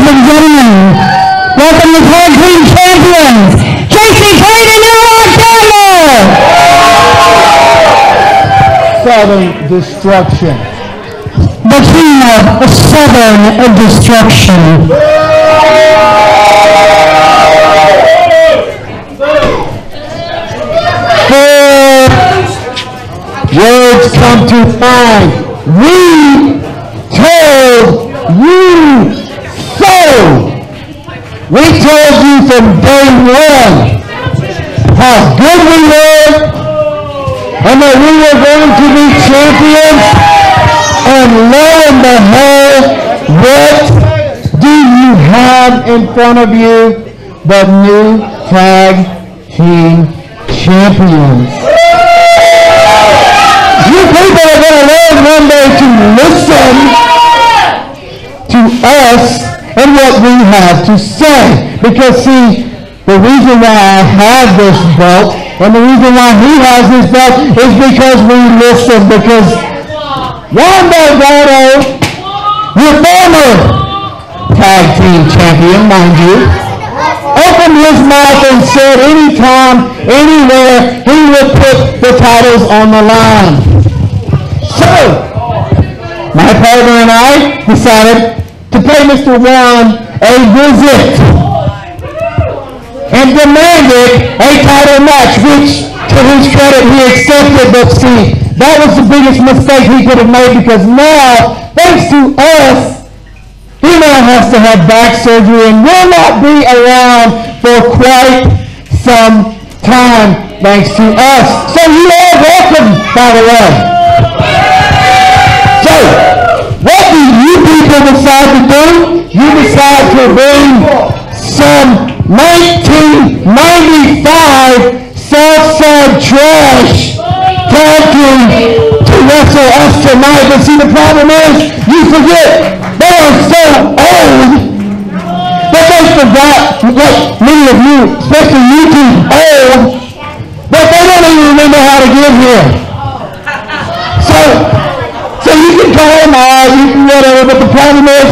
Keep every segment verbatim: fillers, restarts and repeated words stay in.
and gentlemen, welcome the tag team champions, Casey Kane and Noah Chandler! Southern Destruction. The team of Southern Destruction. Words come to mind. We told you so. We told you from day one how good we were and that we were going to be champions. And lo and behold, what do you have in front of you but new tag team champions? You people are going to learn one day to listen to us and what we have to say. Because see, the reason why I have this belt and the reason why he has this belt is because we listen. Because Juan Delgado, your former tag team champion, mind you, opened his mouth and said anytime, anywhere, he would put the titles on the line. So, my partner and I decided to pay Mister Juan a visit and demanded a title match, which, to his credit, he accepted. But see, that was the biggest mistake he could have made, because now, thanks to us, he now has to have back surgery and will not be around for quite some time, thanks to us. So you are welcome, by the way. So, what do you people decide to do? You decide to bring some nineteen ninety-five Southside Trash tag team to wrestle us tonight. But see, the problem is, you forget, they are so old that they forgot, like many of you, especially you two, old, but they don't even remember how to get here. So, so you can call them all, you can whatever, but the problem is,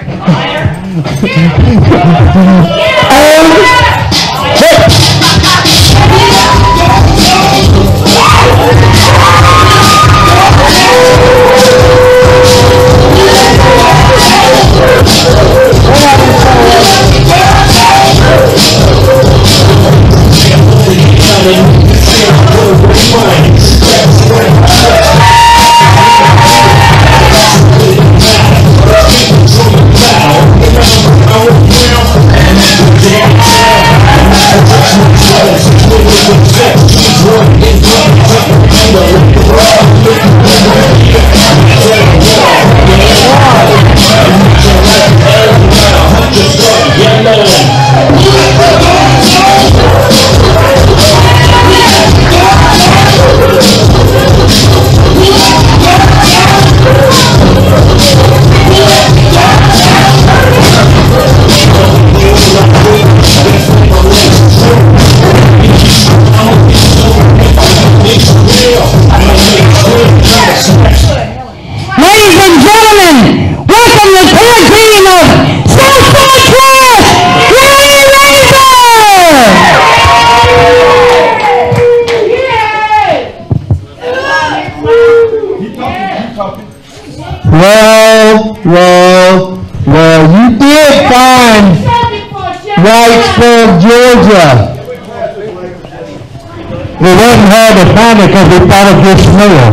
old, Well, well, well, you did find Wrightsburg, Georgia. It wasn't hard to find it because we thought it just smell.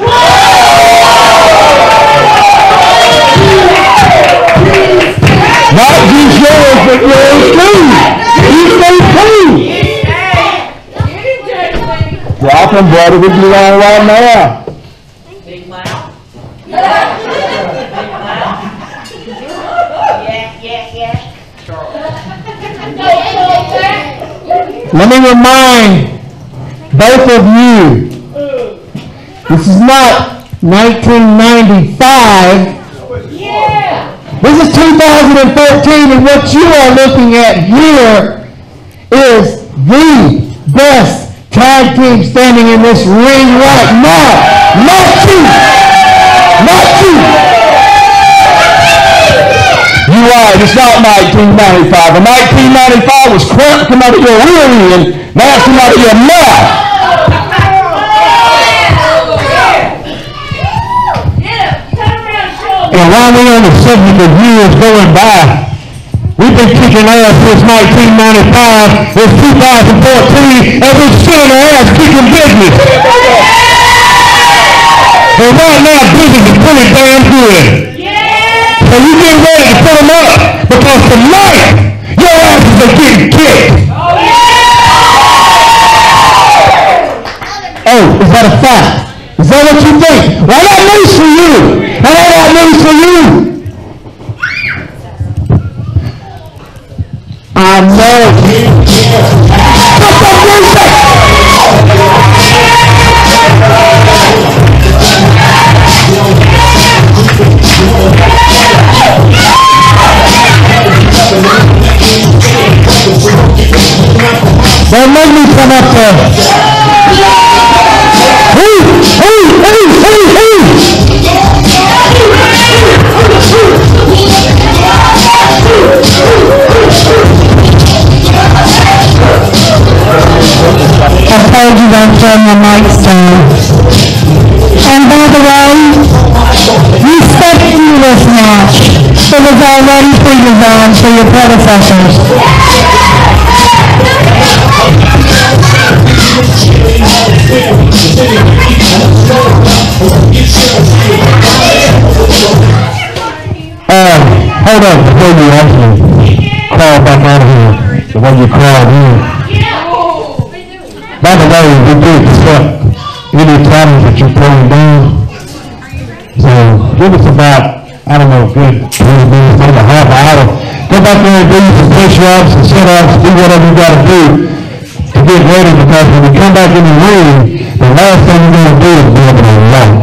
Not just yours, but yours too. You stay too. Drop them, brother. We be on right now. Big mouth. Let me remind both of you, this is not nineteen ninety-five. Yeah. This is two thousand fourteen, and what you are looking at here is the best tag team standing in this ring right now. Not you. Not you. You're right, it's not nineteen ninety-five. In nineteen ninety-five was crap come out of your rear end, now it's come out of your mouth. And while we're on the subject of years going by, we've been kicking ass since nineteen ninety-five. It's two thousand fourteen, and we're still in our ass kicking business. And right now, business is pretty damn good. So you get ready to put them up, because tonight, your asses are getting kicked. Oh, is that a fact? Is that what you think? Well, I got news for you. I got news for you. I know. Put the music. Don't make me come up there. Hey, hey, hey, hey, hey. I told you don't turn your mics down. And by the way, you stepped through this match. It was already pre-designed for your predecessors. Uh, hold on, before you actually crawl back out of here, the way you crawled in. By the way, we do accept any talent that you're pulling down. So give us about, I don't know, good twenty minutes, maybe a half hour. Go back there and do some push-ups and sit-ups, do whatever you got to do to get ready, because when we come back in the ring, the last thing you're going to do is be able to walk.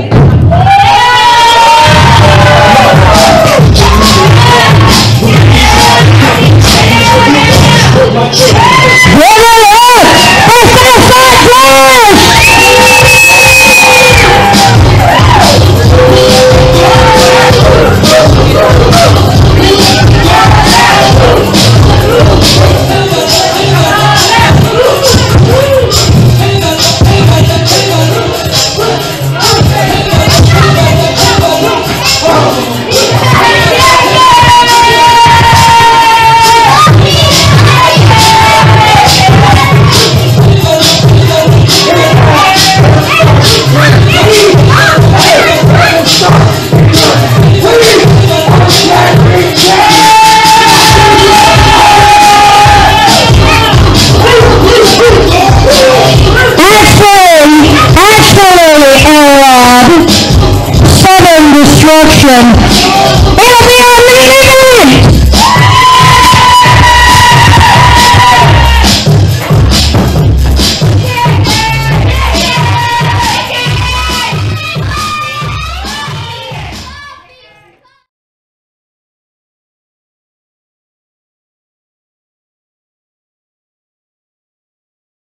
Southern Destruction